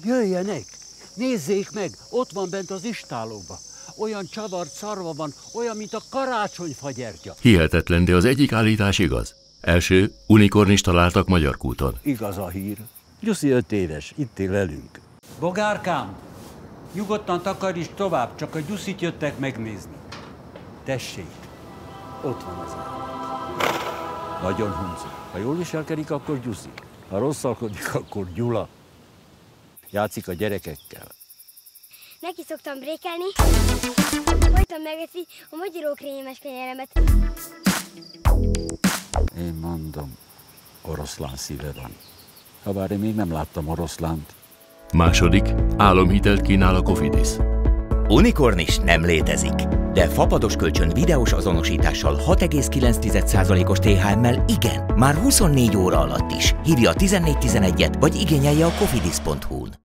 Jöjjenek, nézzék meg, ott van bent az istálóba. Olyan csavart szarva van, olyan, mint a karácsonyfa gyertya. Hihetetlen, de az egyik állítás igaz. Első, unikornist találtak Magyarkúton. Igaz a hír. Gyuszi 5 éves, itt él velünk. Bogárkám, nyugodtan takaríts tovább, csak a Gyuszit jöttek megnézni. Tessék, ott van az állat. Nagyon hunci. Ha jól viselkedik, akkor Gyuszi. Ha rosszalkodik, akkor Gyula. Játszik a gyerekekkel. Neki szoktam brékelni, folyton megeszi a magyarókrémes kenyeremet. Én mondom, oroszlán szíve van. Habár én még nem láttam oroszlánt. Második, álomhitelt kínál a Cofidis. Unikornis nem létezik, de fapados kölcsön videós azonosítással 6,9%-os THM-mel igen, már 24 óra alatt is. Hívja a 1411-et, vagy igényelje a cofidis.hu-n.